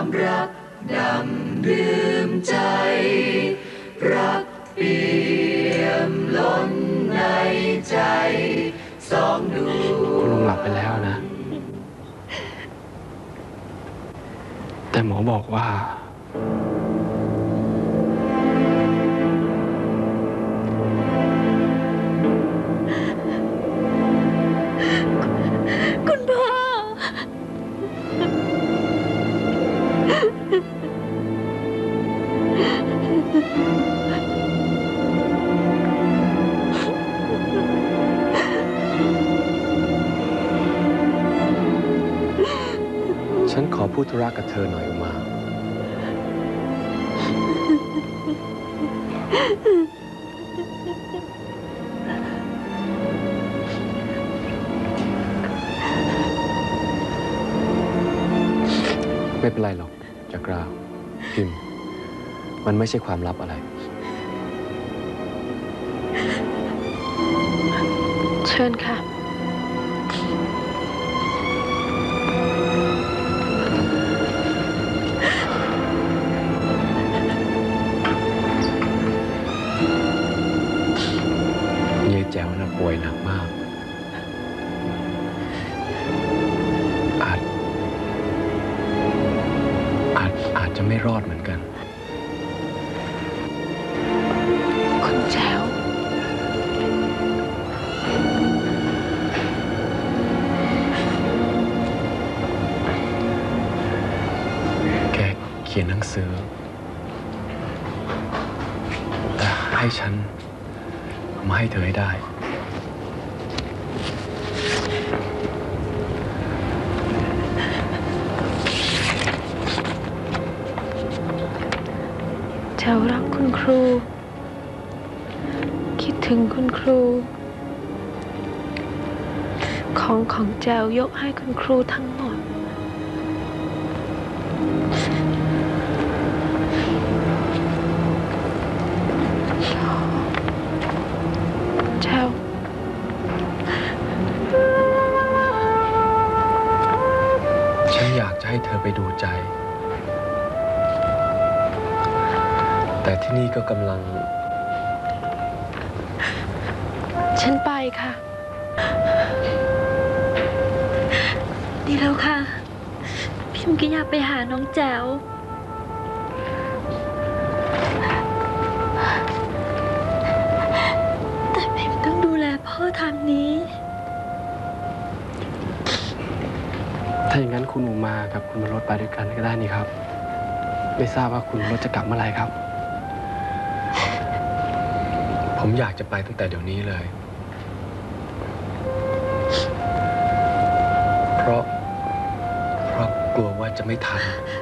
ความรักดำดื่มใจรักเปี่ยมล้นในใจสองดวงคุณลุงหลับไปแล้วนะแต่หมอบอกว่าคุณพ่อฉันขอพูดธุระกับเธอหน่อยมาไม่เป็นไรหรอกจักราพิมพ์มันไม่ใช่ความลับอะไรเชิญค่ะยายแจ๋วน่ะป่วยหนักมากอาจจะไม่รอดเหมือนกันคุณแจ๋วแกเขียนหนังสือแต่ให้ฉันเอามาให้เธอให้ได้แจ๋วรักคุณครูคิดถึงคุณครูของแจ๋วยกให้คุณครูทั้งหมดแจ๋วฉันอยากจะให้เธอไปดูใจแต่ที่นี่ก็กำลังฉันไปค่ะดีแล้วค่ะพิมก็อยากไปหาน้องแจ๋วแต่พิมต้องดูแลพ่อทางนี้ถ้าอย่างนั้นคุณอุมากับคุณวรสไปด้วยกันก็ได้นี่ครับไม่ทราบว่าคุณวรสจะกลับเมื่อไหร่ครับผมอยากจะไปตั้งแต่เดี๋ยวนี้เลยเพราะกลัวว่าจะไม่ทัน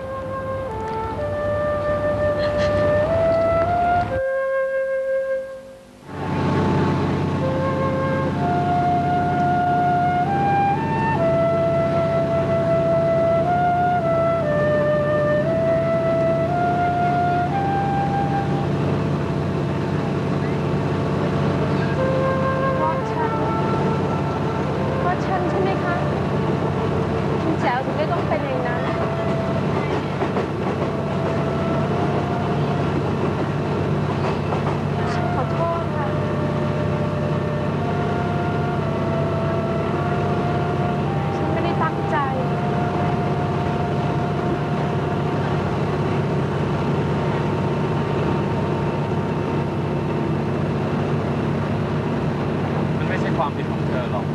ความผิดของเธอหรอก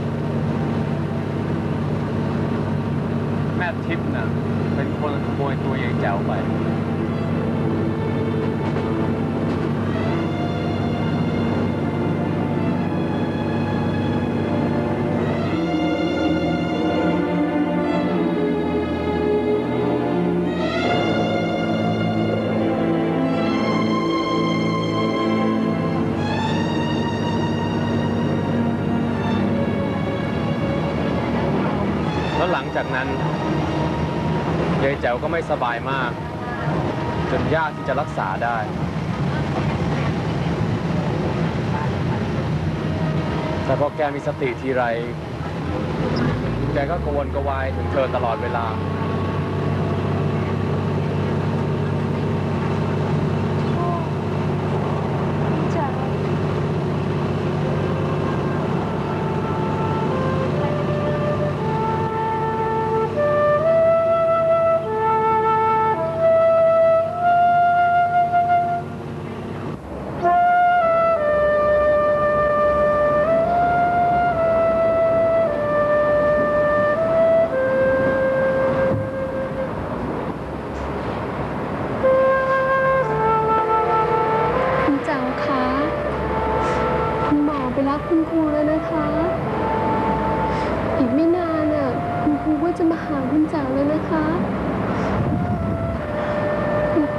แม่ทิพย์น่ะเป็นคนขโมยตัวยายแจ๋วไปแล้วหลังจากนั้นยายแจ๋วก็ไม่สบายมากจนยากที่จะรักษาได้แต่พอแกมีสติทีไรแกก็กระวนกระวายถึงเธอตลอดเวลา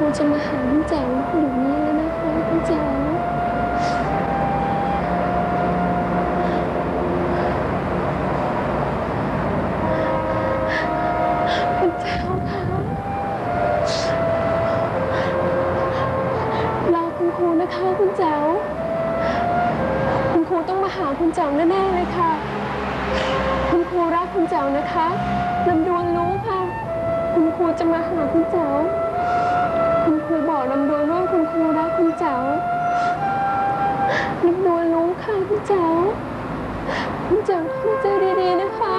จะมาหาคุณแจ๋วอยู่นี่แล้วนะคะคุณแจ๋วคุณแจ๋วคะรอคุณครูนะคะคุณแจ๋วคุณครูต้องมาหาคุณแจ๋วแน่ๆเลยค่ะคุณครูรักคุณแจ๋วนะคะลำดวนรู้ค่ะคุณครูจะมาหาคุณแจ๋วคุณครูบอกลำดวนว่าคุณครูรักคุณแจ๋วลำดวนรู้ค่ะคุณแจ๋วคุณแจ๋วทำใจดีๆนะคะ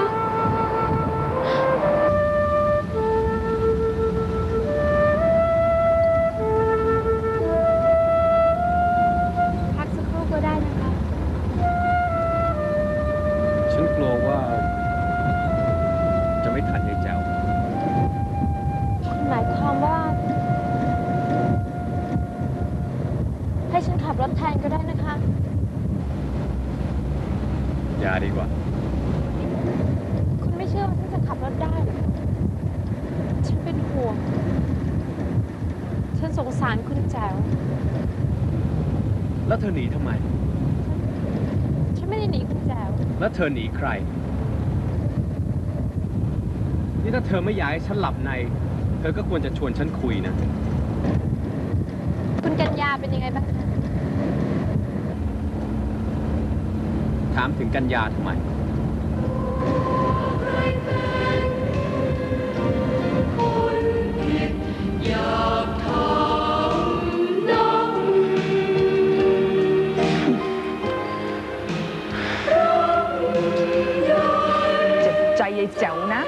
พักสักครู่ก็ได้นะคะฉันกลัวว่าจะไม่ทันยายแจ๋วหมายความว่าให้ฉันขับรถแทนก็ได้นะคะอย่าดีกว่าคุณไม่เชื่อว่าฉันจะขับรถได้ ฉันเป็นห่วง ฉันสงสารคุณแจ๋วแล้วเธอหนีทำไมฉันไม่ได้หนีคุณแจ๋วแล้วเธอหนีใคร นี่ถ้าเธอไม่อยากให้ฉันหลับใน เธอก็ควรจะชวนฉันคุยนะคุณกัญญาเป็นยังไงบ้างคะถามถึงกัญญาทำไมเจ็บใจยายแจ๋วนะ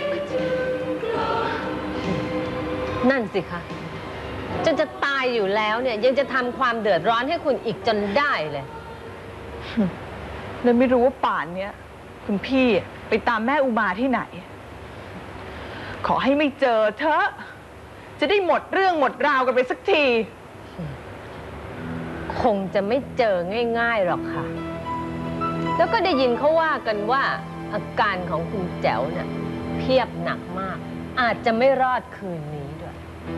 นั่นสิคะจนจะตายอยู่แล้วเนี่ยยังจะทำความเดือดร้อนให้คุณอีกจนได้เลยเลยไม่รู้ว่าป่านเนี้ยคุณพี่ไปตามแม่อุมาที่ไหน ขอให้ไม่เจอเถอะจะได้หมดเรื่องหมดราวกันไปสักทีคงจะไม่เจอง่ายๆหรอกค่ะ แล้วก็ได้ยินเขาว่ากันว่าอาการของคุณแจ๋วเนี่ยเพียบหนักมาก อาจจะไม่รอดคืนนี้ด้วย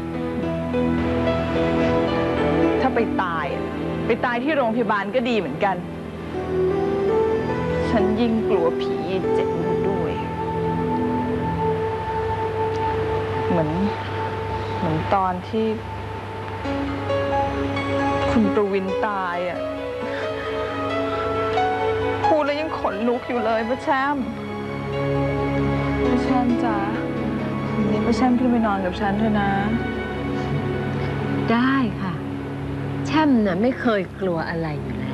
ถ้าไปตายที่โรงพยาบาลก็ดีเหมือนกัน ฉันยิ่งกลัวผีเจ็บด้วย เหมือนตอนที่ คุณประวินตายอ่ะพูดแล้วยังขนลุกอยู่เลยป้าแช่มจ๋าคืนนี้ป้าแช่มขึ้นไปนอนกับฉันเถอะนะได้ค่ะแช่มน่ะไม่เคยกลัวอะไรอยู่แล้ว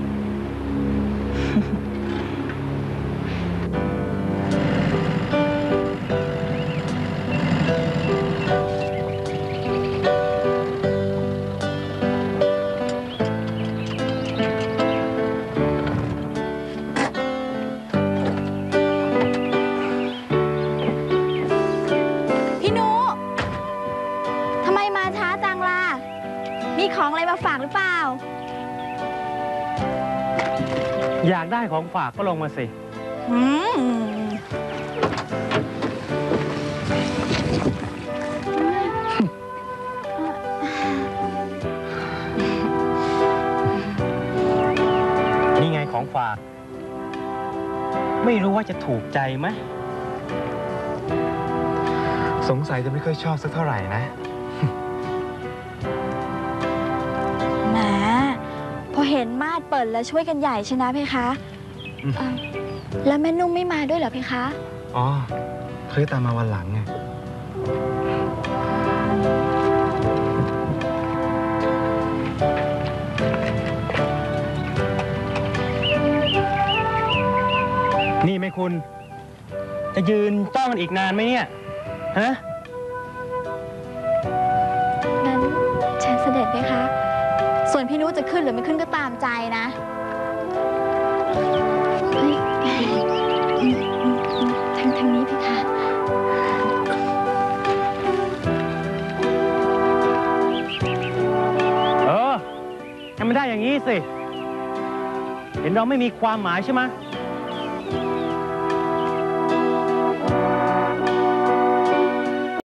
พี่นุทำไมมาช้าจังล่ะ มีของอะไรมาฝากหรือเปล่าอยากได้ของฝากก็ลงมาสิอืมนี่ไงของฝาก ไม่รู้ว่าจะถูกใจไหมสงสัยจะไม่ค่อยชอบสักเท่าไหร่นะแหมพอเห็นมาดเปิดแล้วช่วยกันใหญ่ชนะเพคะแล้วแม่นุ่มไม่มาด้วยเหรอเพคะอ๋อเขาจะตามมาวันหลังไงนี่ไหมคุณ จะยืนจ้องกันอีกนานไหมเนี่ย ฮะงั้นเชิญเสด็จเพคะ ส่วนพี่นุจะขึ้นหรือไม่ขึ้นก็ตามใจนะเฮ้ยทางนี้เพคะให้มันได้อย่างนี้สิ เห็นเราไม่มีความหมายใช่ไหม